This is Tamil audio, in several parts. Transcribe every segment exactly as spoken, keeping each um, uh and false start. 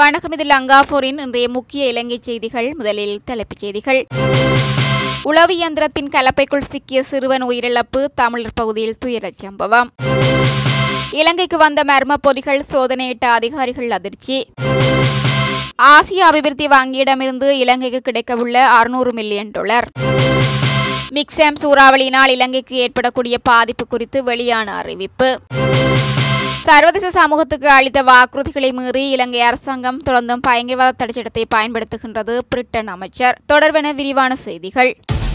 வணக்கம், இது லங்கா போரின் இன்றைய முக்கிய இலங்கை செய்திகள். முதலில் தலைப்புச் செய்திகள். உளவு இயந்திரத்தின் கலப்பைக்குள் சிக்கிய சிறுவன் உயிரிழப்பு, தமிழர் பகுதியில் துயரச் சம்பவம். இலங்கைக்கு வந்த மர்ம பொதிகள் சோதனையிட்ட அதிகாரிகள் அதிர்ச்சி. ஆசிய அபிவிருத்தி வங்கியிடமிருந்து இலங்கைக்கு கிடைக்கவுள்ள அறுநூறு மில்லியன் டாலர். மிக்ஸாம் சூறாவளியினால் இலங்கைக்கு ஏற்படக்கூடிய பாதிப்பு குறித்து வெளியான அறிவிப்பு. சர்வதேச சமூகத்துக்கு அளித்த வாக்குறுதிகளை மீறி இலங்கை அரசாங்கம் தொடர்ந்தும் பயங்கரவாத தடைச்சட்டத்தை பயன்படுத்துகின்றது பிரிட்டன் அமைச்சர். தொடர்பான விரிவான செய்திகள்.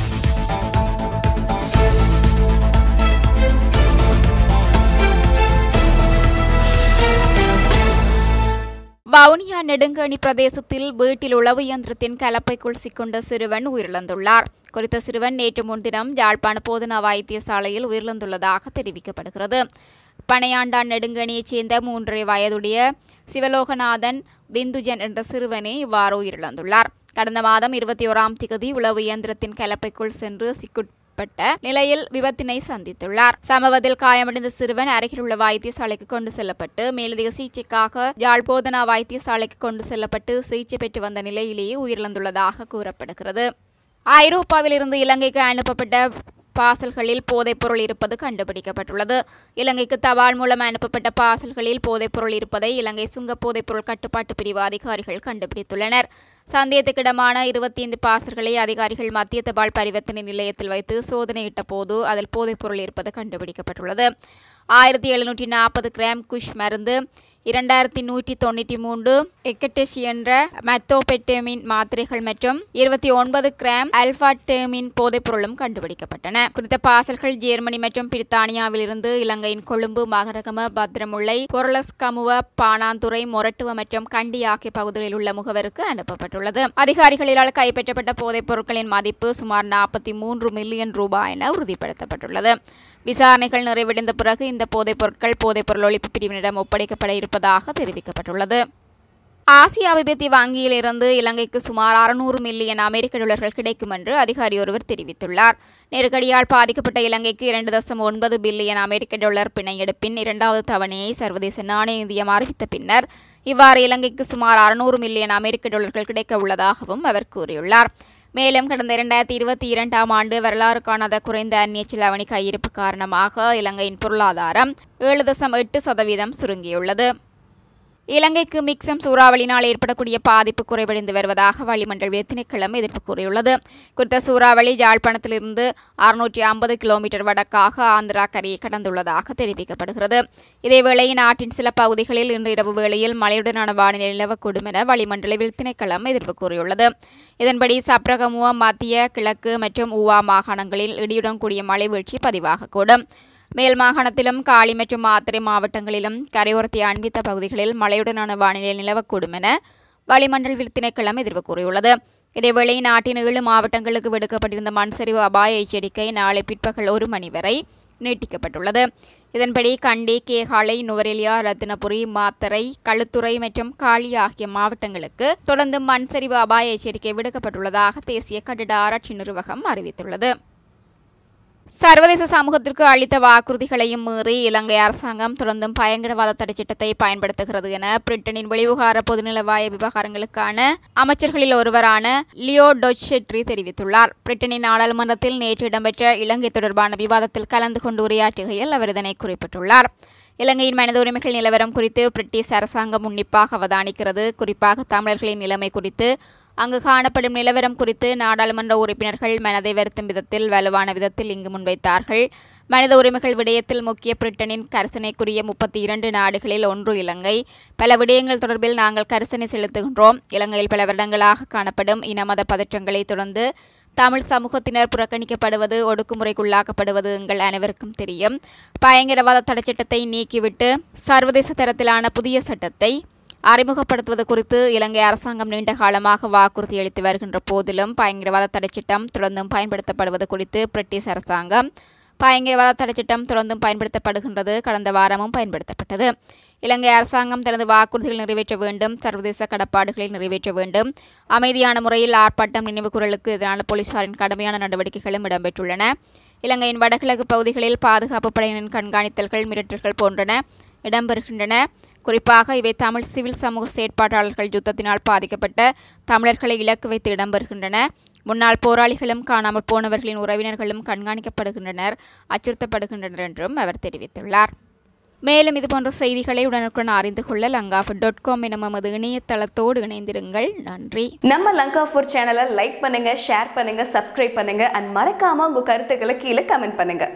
வவுனியா நெடுங்கணி பிரதேசத்தில் வீட்டில் உளவு இயந்திரத்தின் கலப்பைக்குள் சிக்கொண்ட சிறுவன் உயிரிழந்துள்ளார். குறித்த சிறுவன் நேற்று முன்தினம் யாழ்ப்பாண போதனா வைத்தியசாலையில் உயிரிழந்துள்ளதாக தெரிவிக்கப்படுகிறது. பனையாண்டான் நெடுங்கணியைச் சேர்ந்த மூன்றரை வயதுடைய சிவலோகநாதன் விந்துஜன் என்ற சிறுவனே இவ்வாறு உயிரிழந்துள்ளார். கடந்த மாதம் இருபத்தி ஓராம் திகதி உளவு இயந்திரத்தின் கலப்பைக்குள் சென்று சிக்குட்பட்ட நிலையில் விபத்தினை சந்தித்துள்ளார். சம்பவத்தில் காயமடைந்த சிறுவன் அருகில் உள்ள வைத்தியசாலைக்கு கொண்டு செல்லப்பட்டு மேலதிக சிகிச்சைக்காக யாழ் போதனா வைத்தியசாலைக்கு கொண்டு செல்லப்பட்டு சிகிச்சை பெற்று வந்த நிலையிலேயே உயிரிழந்துள்ளதாக கூறப்படுகிறது. ஐரோப்பாவில் இருந்து இலங்கைக்கு அனுப்பப்பட்ட பார்சல்களில் போதைப்பொருள் இருப்பது கண்டுபிடிக்கப்பட்டுள்ளது. இலங்கைக்கு தபால் மூலம் அனுப்பப்பட்ட பார்சல்களில் போதைப்பொருள் இருப்பதை இலங்கை சுங்க போதைப்பொருள் கட்டுப்பாட்டு பிரிவு அதிகாரிகள் கண்டுபிடித்துள்ளனர். சந்தேகத்துக்கிடமான இருபத்தி ஐந்து பார்சல்களை அதிகாரிகள் மத்திய தபால் பரிவர்த்தனை நிலையத்தில் வைத்து சோதனையிட்ட போது அதில் போதைப்பொருள் இருப்பது கண்டுபிடிக்கப்பட்டுள்ளது. ஆயிரத்தி எழுநூற்றி நாற்பது கிராம் குஷ் மருந்து, இரண்டாயிரத்தி நூற்றி தொண்ணூற்றி மூன்று எக்கட்டெஷ் என்ற மெத்தோபெட்டமின் மாத்திரைகள் மற்றும் இருபத்தி ஒன்பது கிராம் அல்பாடெமின் போதைப்பொருளும் கண்டுபிடிக்கப்பட்டன. குறித்த பார்சல்கள் ஜெர்மனி மற்றும் பிரித்தானியாவில் இருந்து இலங்கையின் கொழும்பு, மகரகம, பத்திரமுல்லை, பொருளஸ்கமுவ, பாணாந்துறை, மொரட்டுவ மற்றும் கண்டி ஆகிய பகுதிகளில் உள்ள முகவருக்கு அனுப்பப்பட்டுள்ளது. அதிகாரிகளால் கைப்பற்றப்பட்ட போதைப் பொருட்களின் மதிப்பு சுமார் நாற்பத்தி மூன்று மில்லியன் ரூபாய் என உறுதிப்படுத்தப்பட்டுள்ளது. விசாரணைகள் நிறைவடைந்த பிறகு இந்த போதைப் பொருட்கள் போதைப்பொருள் ஒழிப்பு பிரிவினரிடம் ஒப்படைக்கப்பட இருப்பதாக தெரிவிக்கப்பட்டுள்ளது. ஆசிய அபிவிருத்தி வங்கியில் இருந்து இலங்கைக்கு சுமார் அறுநூறு மில்லியன் அமெரிக்க டாலர்கள் கிடைக்கும் என்று அதிகாரி ஒருவர் தெரிவித்துள்ளார். நெருக்கடியால் பாதிக்கப்பட்ட இலங்கைக்கு இரண்டு தசம் ஒன்பது பில்லியன் அமெரிக்க டாலர் பிணையெடுப்பின் இரண்டாவது தவணையை சர்வதேச நாணய நிதியம் அறிவித்த பின்னர் இவ்வாறு இலங்கைக்கு சுமார் அறுநூறு மில்லியன் அமெரிக்க டாலர்கள் கிடைக்க உள்ளதாகவும் அவர் கூறியுள்ளார். மேலும் கடந்த இரண்டாயிரத்தி இருபத்தி இரண்டாம் ஆண்டு வரலாறு காணாத குறைந்த அந்நிய செலாவணி கையிருப்பு காரணமாக இலங்கையின் பொருளாதாரம் ஏழு தசம் எட்டு சதவீதம் சுருங்கியுள்ளது. இலங்கைக்கு மிக்ஸாம் சூறாவளியினால் ஏற்படக்கூடிய பாதிப்பு குறைவடைந்து வருவதாக வளிமண்டல திணைக்களம் எதிர்ப்பு கூறியுள்ளது. குறித்த சூறாவளி யாழ்ப்பாணத்திலிருந்து அறுநூற்றி ஐம்பது கிலோமீட்டர் வடக்காக ஆந்திரா கரையை கடந்துள்ளதாக தெரிவிக்கப்படுகிறது. இதேவேளை நாட்டின் சில பகுதிகளில் இன்று இரவு வேளையில் மழையுடனான வானிலை நிலவக்கூடும் என வளிமண்டல திணைக்களம் எதிர்ப்பு கூறியுள்ளது. இதன்படி சப்ரகமுவ, மத்திய கிழக்கு மற்றும் ஊவா மாகாணங்களில் இடியுடன் கூடிய மழை வீழ்ச்சி பதிவாகக்கூடும். மேல் மாகாணத்திலும் காலி மற்றும் மாத்தறை மாவட்டங்களிலும் கரையோரத்தை அண்மித்த பகுதிகளில் மழையுடனான வானிலை நிலவக்கூடும் என வளிமண்டல திணைக்களம் எதிர்ப்பு கூறியுள்ளது. இதேவேளை நாட்டின் ஏழு மாவட்டங்களுக்கு விடுக்கப்பட்டிருந்த மண்சரிவு அபாய எச்சரிக்கை நாளை பிற்பகல் ஒரு மணி வரை நீட்டிக்கப்பட்டுள்ளது. இதன்படி கண்டி, கேகாலை, நுவரெலியா, ரத்தினபுரி, மாத்தறை, களுத்துறை மற்றும் காலி ஆகிய மாவட்டங்களுக்கு தொடர்ந்து மண்சரிவு அபாய எச்சரிக்கை விடுக்கப்பட்டுள்ளதாக தேசிய கட்டிட ஆராய்ச்சி நிறுவனம் அறிவித்துள்ளது. சர்வதேச சமூகத்திற்கு அளித்த வாக்குறுதிகளையும் மீறி இலங்கை அரசாங்கம் தொடர்ந்தும் பயங்கரவாத தடைச்சட்டத்தை பயன்படுத்துகிறது என பிரிட்டனின் வெளிவிவகார பொதுநலவாய விவகாரங்களுக்கான அமைச்சர்களில் ஒருவரான லியோ டொட்ஷெட்ரி தெரிவித்துள்ளார். பிரிட்டனின் நாடாளுமன்றத்தில் நேற்று இடம்பெற்ற இலங்கை தொடர்பான விவாதத்தில் கலந்து கொண்டு உரையாற்றுகையில் அவர் இதனை குறிப்பிட்டுள்ளார். இலங்கையின் மனித உரிமைகள் நிலவரம் குறித்து பிரிட்டிஷ் அரசாங்கம் உன்னிப்பாக அவதானிக்கிறது. குறிப்பாக தமிழர்களின் நிலைமை குறித்து அங்கு காணப்படும் நிலவரம் குறித்து நாடாளுமன்ற உறுப்பினர்கள் மனதை வருத்தும் விதத்தில் வலுவான விதத்தில் இங்கு முன்வைத்தார்கள். மனித உரிமைகள் விடயத்தில் முக்கிய பிரிட்டனின் கரிசனைக்குரிய முப்பத்தி இரண்டு நாடுகளில் ஒன்று இலங்கை. பல விடயங்கள் தொடர்பில் நாங்கள் கரிசனை செலுத்துகின்றோம். இலங்கையில் பல வருடங்களாக காணப்படும் இன மத பதற்றங்களை தொடர்ந்து தமிழ் சமூகத்தினர் புறக்கணிக்கப்படுவது, ஒடுக்குமுறைக்குள்ளாக்கப்படுவது எங்கள் அனைவருக்கும் தெரியும். பயங்கரவாத தடைச்சட்டத்தை நீக்கிவிட்டு சர்வதேச தரத்திலான புதிய சட்டத்தை அறிமுகப்படுத்துவது குறித்து இலங்கை அரசாங்கம் நீண்ட காலமாக வாக்குறுதி அளித்து வருகின்ற போதிலும் பயங்கரவாத தடைச்சட்டம் தொடர்ந்தும் பயன்படுத்தப்படுவது குறித்து பிரிட்டிஷ் அரசாங்கம் பயங்கரவாத தடைச்சட்டம் தொடர்ந்தும் பயன்படுத்தப்படுகின்றது. கடந்த வாரமும் பயன்படுத்தப்பட்டது. இலங்கை அரசாங்கம் தனது வாக்குறுதிகளை நிறைவேற்ற வேண்டும், சர்வதேச கடப்பாடுகளை நிறைவேற்ற வேண்டும். அமைதியான முறையில் ஆர்ப்பாட்டம், நினைவு குரலுக்கு எதிரான போலீசாரின் கடுமையான நடவடிக்கைகளும் இடம்பெற்றுள்ளன. இலங்கையின் வடகிழக்கு பகுதிகளில் பாதுகாப்பு படையினரின் கண்காணித்தல்கள், மிரட்டல்கள் போன்றன இடம்பெறுகின்றன. குறிப்பாக இவை தமிழ் சிவில் சமூக செயற்பாட்டாளர்கள் யுத்தத்தினால் பாதிக்கப்பட்ட தமிழர்களை இலக்கு வைத்து இடம்பெறுகின்றன. முன்னாள் போராளிகளும் காணாமல் போனவர்களின் உறவினர்களும் கண்காணிக்கப்படுகின்றனர், அச்சுறுத்தப்படுகின்றனர் என்றும் அவர் தெரிவித்துள்ளார். மேலும் இதுபோன்ற செய்திகளை உடனுக்குடன் அறிந்து கொள்ள லங்கா ஃபோர் டாட் காம் எனும் நமது இணையதளத்தோடு இணைந்திருங்கள். நன்றி. நம்ம லங்கா ஃபோர் சேனலை லைக் பண்ணுங்க, ஷேர் பண்ணுங்க, சப்ஸ்கிரைப் பண்ணுங்க அண்ட் மறக்காம உங்க கருத்துக்களை கீழே கமெண்ட் பண்ணுங்க.